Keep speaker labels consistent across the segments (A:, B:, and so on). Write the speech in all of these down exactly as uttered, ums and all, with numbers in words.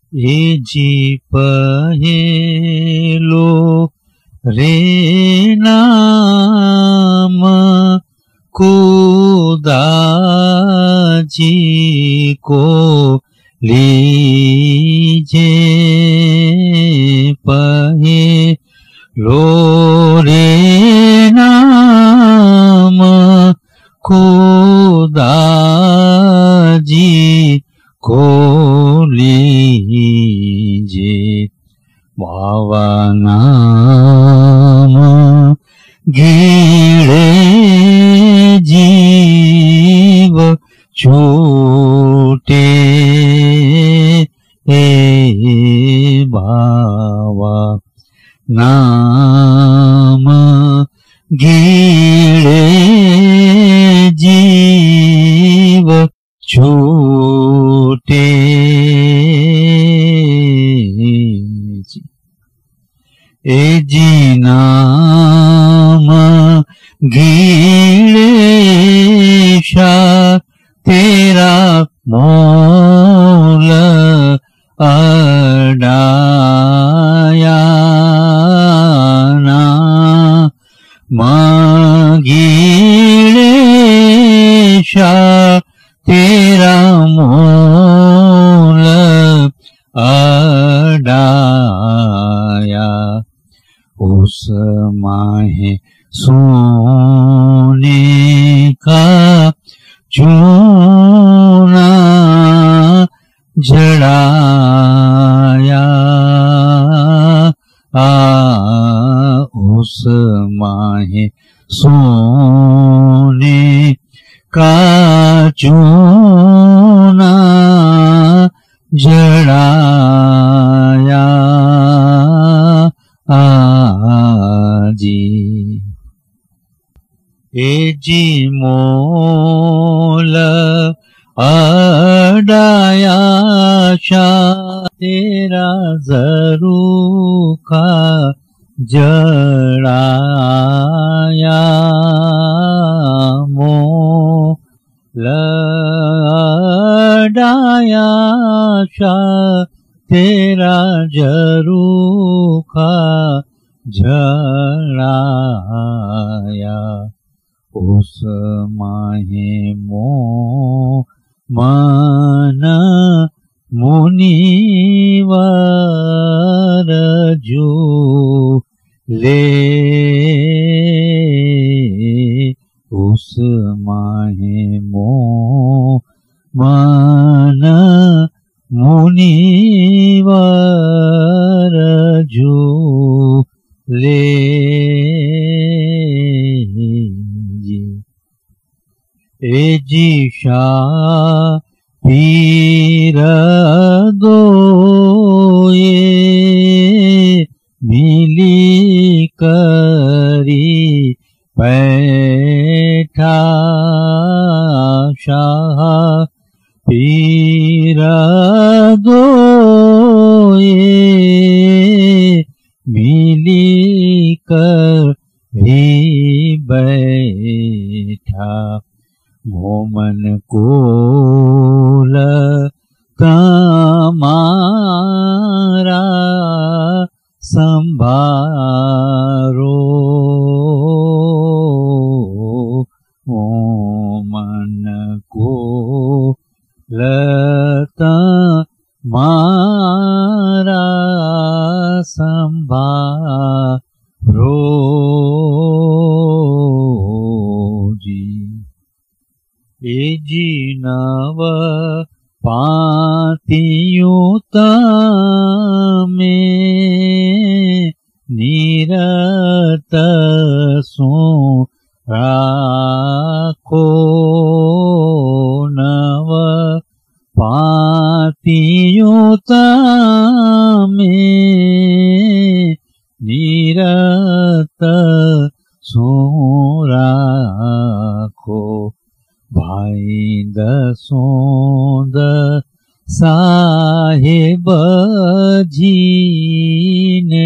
A: એ જી પહેલો રે નામ खुदाजी को लीजे पहलो रे नाम खुदाजी को लीजे बाबा नाम गीड़े जीव छूटे ए बाबा नाम गीड़े जीव छूटे ए जी नाम गीड़ेशा तेरा मोल अडाया ना गीड़ेशा तेरा मोल अडाया उस माहे सोने का चूना जड़ाया आ उस माहे सोने का चूना जड़ाया आजी ए जी मोल अडाया शा तेरा जरूखा जड़ाया मोल अडाया शा तेरा जरूखा जड़ाया उस माहे मो मन मुनिवर जो ले उस माहे मो मन मुनिवर जो ले ए जीशा पीर दो ये मिली करी बैठा शाह पीर दो ये मिली करी बैठा मोमन कोल तमारा संभारो मोमन कोल तमारा संभारो जी ए जी नव पातियुत में निरत सो राखो नव पातियुत में निरत सो राखो भाई दसोद साहेब जी ने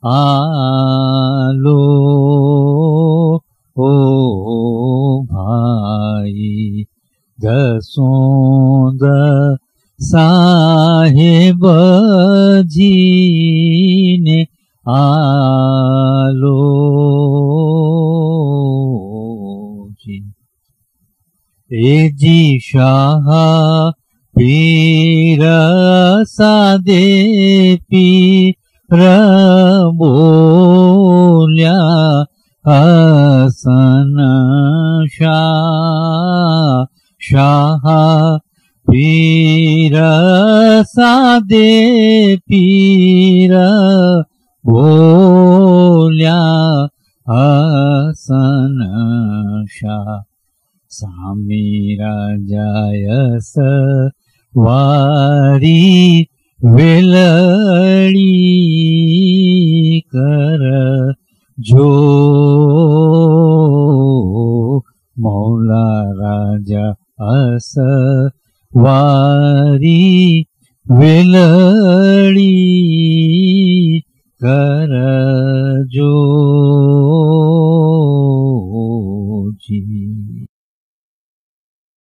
A: आलो ओ भाई दसोद साहेब ભજીને આલોચી એજી શાહ પીર સાદે પીર બોલ્યા હસન શાહ શાહ પીર સાદે પીર બોલ્યા હસન શાહ સામી રાજાયસ વારી વેલડી કર જો મૌલા રાજા અસ વારી વેલડી કર જો